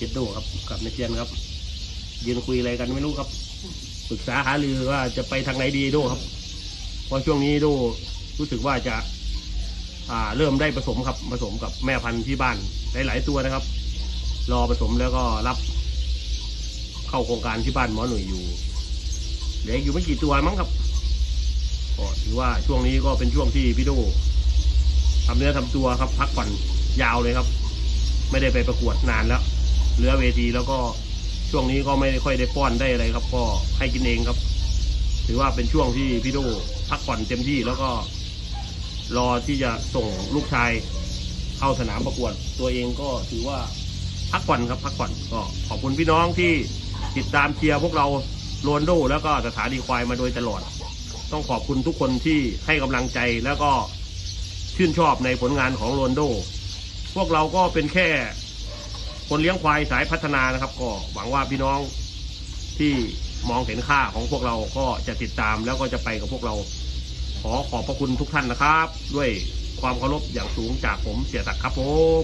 เจดโดครับกับนายเชียนครับยืนคุยอะไรกันไม่รู้ครับปรึกษาหารือว่าจะไปทางไหนดีโดครับเพราะช่วงนี้โดรู้สึกว่าจะเริ่มได้ผสมครับผสมกับแม่พันธุ์ที่บ้านหลายๆตัวนะครับรอผสมแล้วก็รับเข้าโครงการที่บ้านหมอหนุ่ยอยู่เหลืออยู่ไม่กี่ตัวมั้งครับก็ถือว่าช่วงนี้ก็เป็นช่วงที่พี่โดทำเนื้อทำตัวครับพักผ่อนยาวเลยครับไม่ได้ไปประกวดนานแล้วเหลือเวทีแล้วก็ช่วงนี้ก็ไม่ค่อยได้ป้อนได้อะไรครับก็ให้กินเองครับถือว่าเป็นช่วงที่พี่โดพักผ่อนเต็มที่แล้วก็รอที่จะส่งลูกชายเข้าสนามประกวดตัวเองก็ถือว่าพักผ่อนครับพักผ่อนก็ขอบคุณพี่น้องที่ติดตามเชียร์พวกเราโรนโดแล้วก็สถานีควายมาโดยตลอดต้องขอบคุณทุกคนที่ให้กำลังใจแล้วก็ชื่นชอบในผลงานของโรนโดพวกเราก็เป็นแค่คนเลี้ยงควายสายพัฒนานะครับก็หวังว่าพี่น้องที่มองเห็นค่าของพวกเราก็จะติดตามแล้วก็จะไปกับพวกเราขอขอบพระคุณทุกท่านนะครับด้วยความเคารพอย่างสูงจากผมเสียศักดิ์ครับผม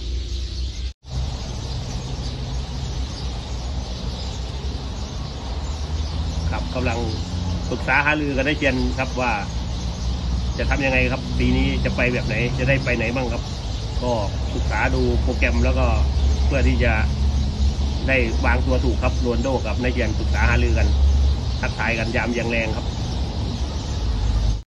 ครับกำลังปรึกษาหารือกันได้เชียนครับว่าจะทำยังไงครับปีนี้จะไปแบบไหนจะได้ไปไหนบ้างครับก็ศึกษาดูโปรแกรมแล้วก็เพื่อที่จะได้วางตัวถูกครับโรนโดกับนายเชียนปรึกษาหารือกันทักทายกันยามยังแรงครับ